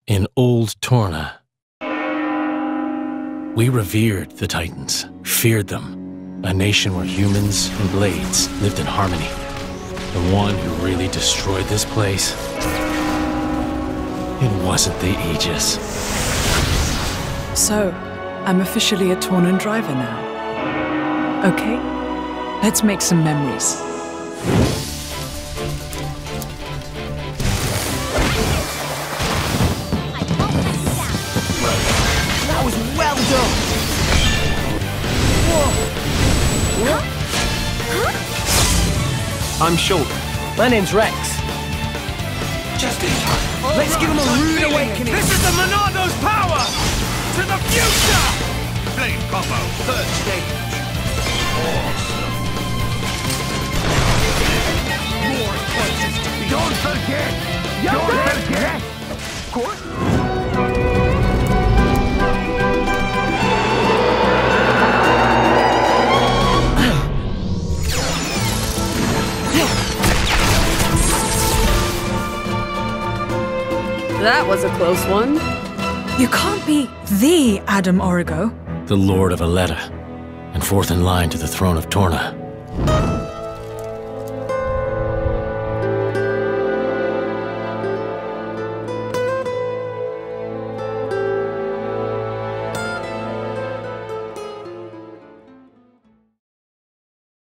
In old Torna, we revered the Titans, feared them, a nation where humans and blades lived in harmony. The one who really destroyed this place, it wasn't the Aegis. So, I'm officially a Tornan driver now. Okay, let's make some memories. That was well done! Whoa! I'm Shulk. My name's Rex. Just in time. Let's give him a rude awakening! This is the Monado's power! To the future! Flame combo, third stage. Awesome. More choices to be. Don't forget! Don't forget! That was a close one. You can't be the Adam Origo. The Lord of Aletta, and fourth in line to the throne of Torna.